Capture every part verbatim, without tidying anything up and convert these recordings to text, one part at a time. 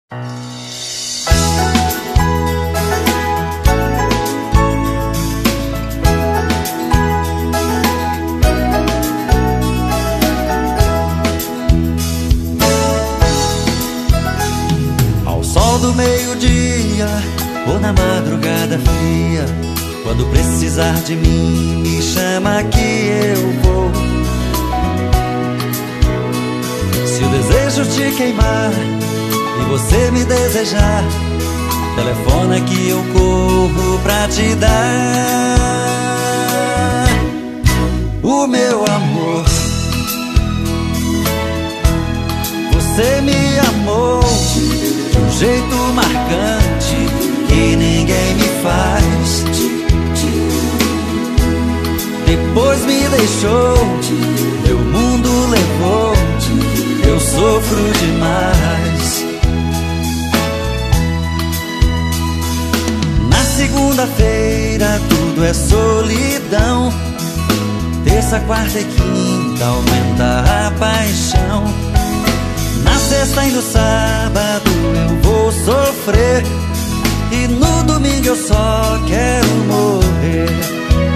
Ao sol do meio-dia ou na madrugada fria, quando precisar de mim, me chama que eu vou. Se o desejo te queimar e você me desejar, telefona que eu corro pra te dar o meu amor. Você me amou de um jeito marcante que ninguém me faz. Depois me deixou, meu mundo levou, eu sofro demais. Na segunda-feira tudo é solidão, terça, quarta e quinta aumenta a paixão. Na sexta e no sábado eu vou sofrer, e no domingo eu só quero morrer.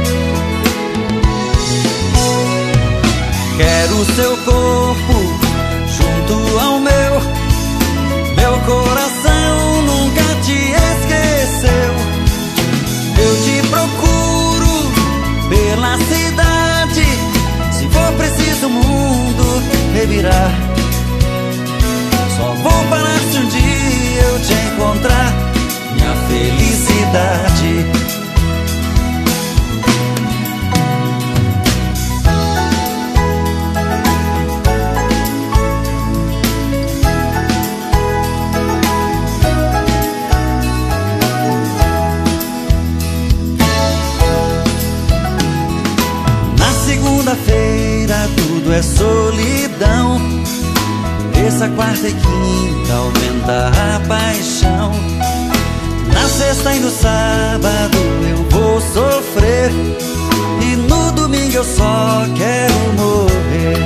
Quero seu corpo junto ao meu, meu coração nunca te esqueceu. Eu te procuro pela cidade, se for preciso o mundo revirar. Só vou parar se um dia eu te encontrar, minha felicidade. Segunda-feira tudo é solidão, terça, quarta e quinta aumenta a paixão. Na sexta e no sábado eu vou sofrer, e no domingo eu só quero morrer.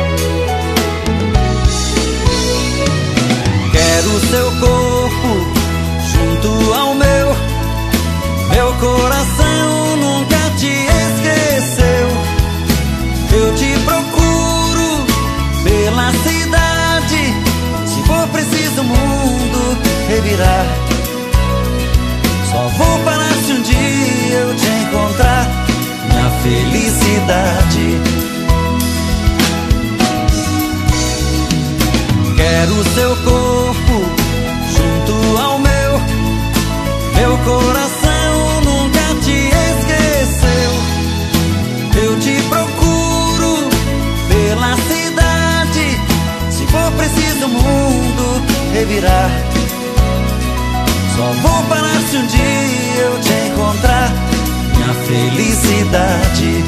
Quero seu corpo junto ao meu, meu coração nunca te esqueceu. Eu te procuro pela cidade, se for preciso o mundo revirar. Só vou parar se um dia eu te encontrar, minha felicidade. Quero seu corpo junto ao meu, meu coração nunca te esqueceu. Eu te procuro pela cidade, se for preciso o mundo revirar. Só vou parar se um dia eu te encontrar, minha felicidade.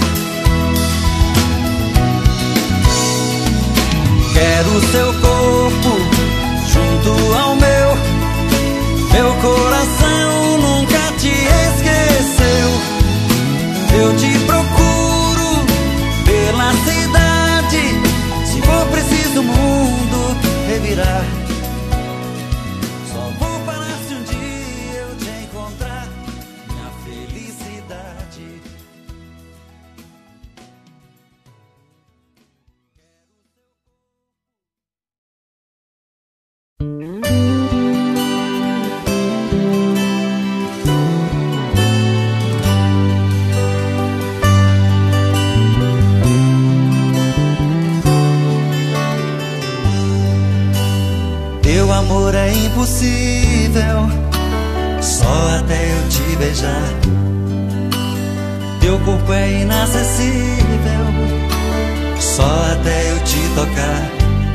Quero seu corpo junto ao meu, meu coração nunca te esqueceu. Eu te procuro pela cidade, se for preciso o mundo revirar. Só vou parar se um dia eu te encontrar, minha felicidade. Teu amor é impossível, só até eu te beijar. Teu corpo é inacessível, só até eu te tocar.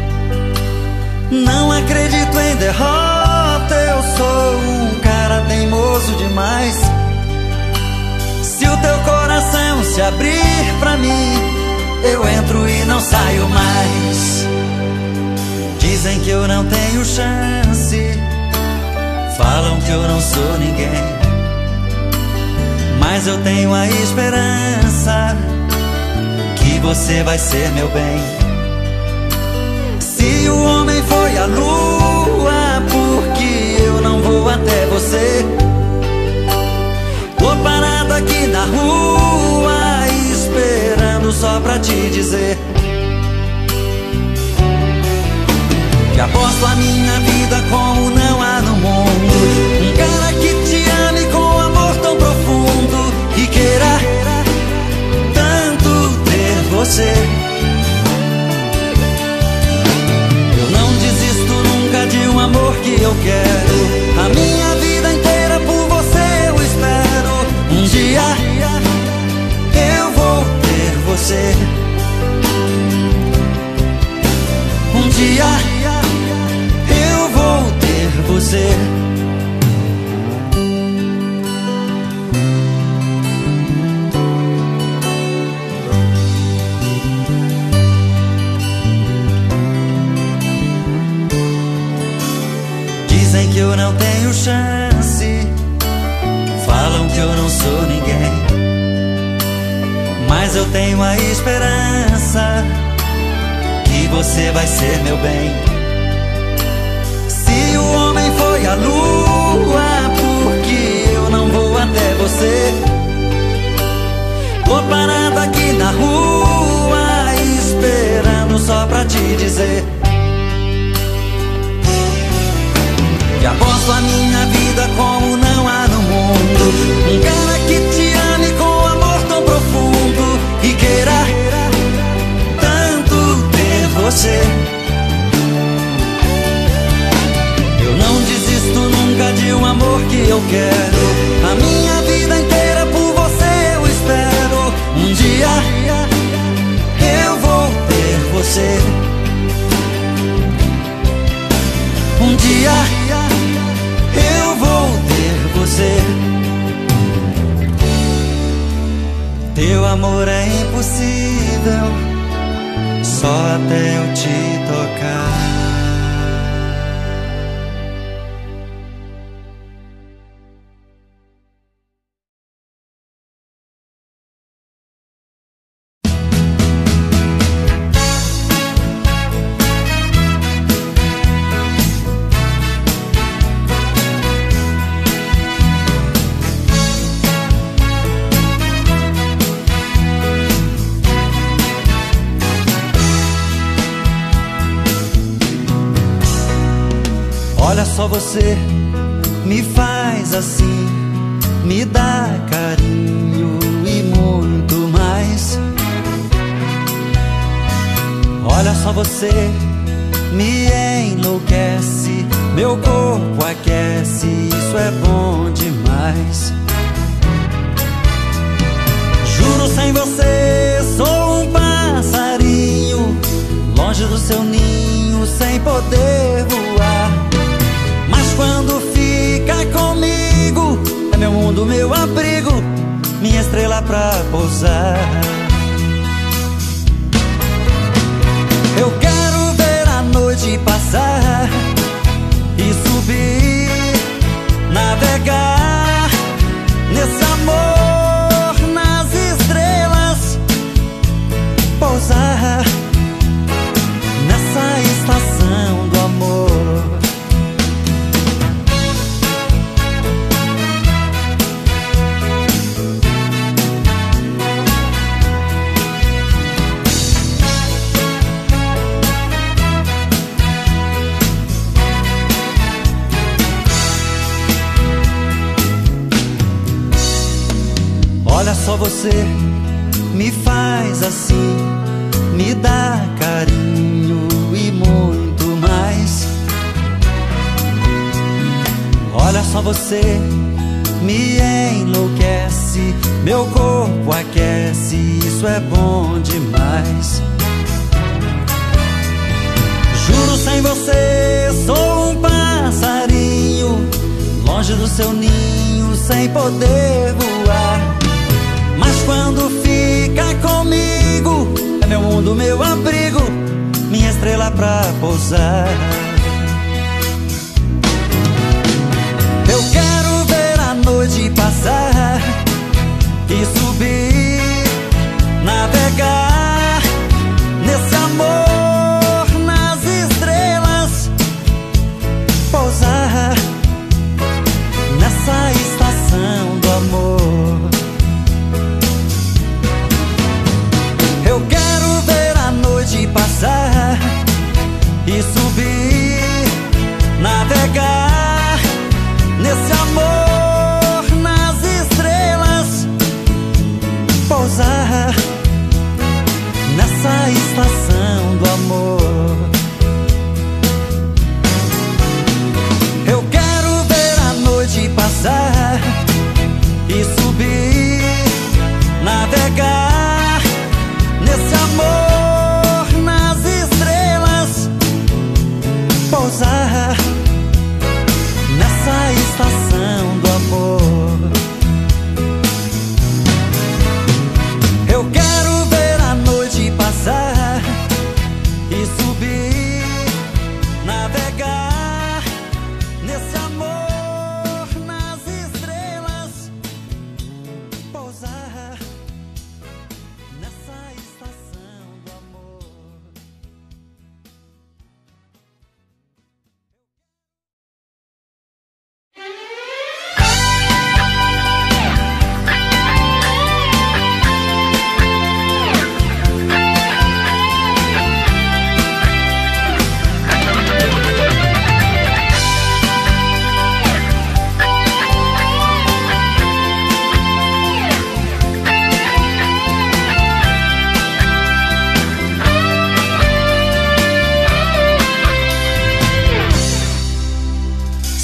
Não acredito em derrota, eu sou um cara teimoso demais. Se o teu coração se abrir pra mim, eu entro e não saio mais. Dizem que eu não tenho chance, falam que eu não sou ninguém, mas eu tenho a esperança que você vai ser meu bem. Se o homem foi a lua, por Dizem que eu não tenho chance, falam que eu não sou ninguém, mas eu tenho a esperança que você vai ser meu bem. Se o homem foi à lua, porque eu não vou até você? Tô parado aqui na rua, esperando só pra te dizer que aposto a minha vida como não há no mundo um cara que te ame com amor tão profundo e queira tanto ter você. Eu não desisto nunca de um amor que eu quero, a minha vida inteira por você eu espero. Um dia eu vou ter você, um dia eu vou ter você. Teu amor é impossível, só até eu te tocar. Olha só, você me faz assim, me dá carinho e muito mais. Olha só, você me enlouquece, meu corpo aquece, isso é bom demais. Juro, sem você sou um passarinho, longe do seu ninho, sem poder voar. Mas quando fica comigo, é meu mundo, meu abrigo, minha estrela pra pousar. Eu quero ver a noite passar e subir, navegar nesse amor, nas estrelas, pousar nessa estação do amor. Olha só, você me faz assim, me dá carinho e muito mais. Olha só, você me enlouquece, meu corpo aquece, isso é bom demais. Juro, sem você sou um passarinho, longe do seu ninho, sem poder voar. Mas quando fica comigo, é meu mundo, meu abrigo, minha estrela pra pousar. Eu quero ver a noite passar e subir, navegar nesse amor, nas estrelas, pousar nessa estação do amor. Eu quero ver a noite passar e subir, navegar nesse amor, nas estrelas,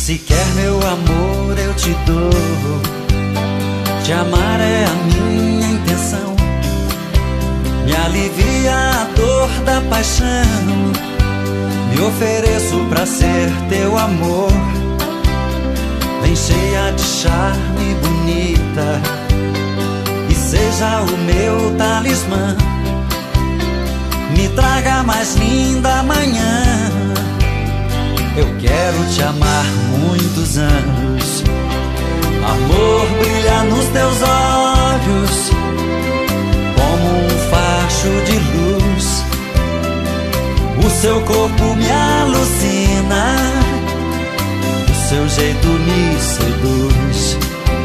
Se quer meu amor eu te dou, te amar é a minha intenção. Me alivia a dor da paixão, me ofereço pra ser teu amor. Vem cheia de charme bonita e seja o meu talismã. Me traga a mais linda manhã, eu quero te amar muitos anos. Amor brilha nos teus olhos como um facho de luz. O seu corpo me alucina, o seu jeito me seduz.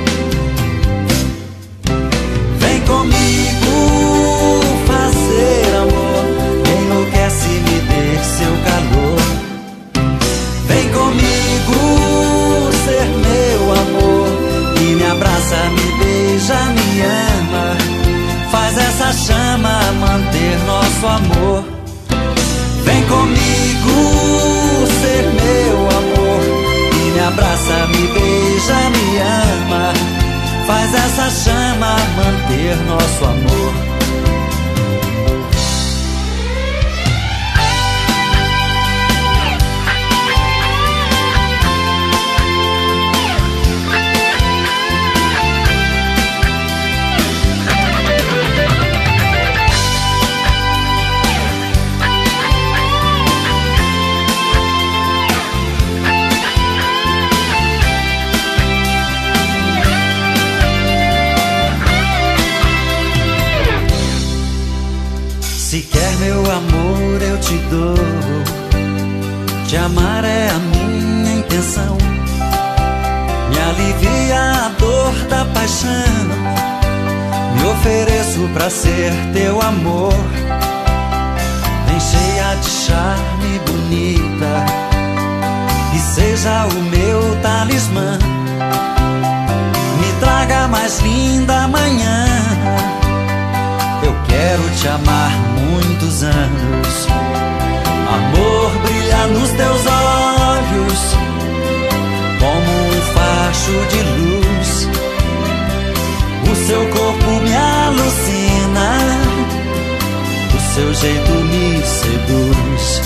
Vem comigo fazer amor, enlouquece, me dê seu calor. Vem comigo ser meu amor e me abraça, me beija, me ama. Faz essa chama manter nosso amor. Vem comigo ser meu amor e me abraça, me beija, me ama. Faz essa chama manter nosso amor. Se quer meu amor eu te dou, te amar é a minha intenção. Me alivia a dor da paixão, me ofereço pra ser teu amor. Vem cheia de charme bonita e seja o meu talismã. Me traga a mais linda manhã, eu quero te amar muitos anos. Amor brilha nos teus olhos como um facho de luz. O seu corpo me alucina, o seu jeito me seduz.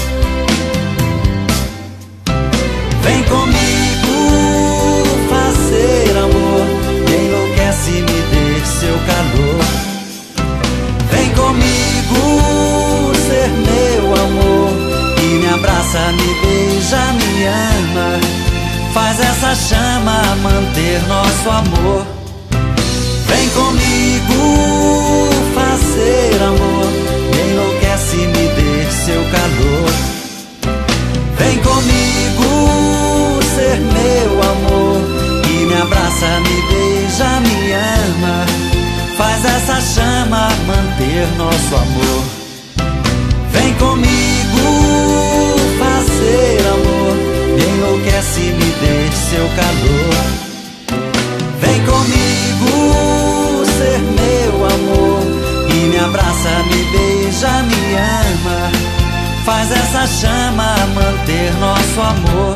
Vem comigo fazer amor, me enlouquece, me dê seu calor. Vem comigo ser meu amor e me abraça, me beija, me ama. Faz essa chama manter nosso amor. Vem comigo fazer amor, me enlouquece, me dê seu calor. Vem comigo ser meu amor e me abraça, me beija, me ama. Faz essa chama manter nosso amor. Vem comigo fazer amor, me enlouquece, me dê seu calor. Vem comigo ser meu amor e me abraça, me beija, me ama. Faz essa chama manter nosso amor.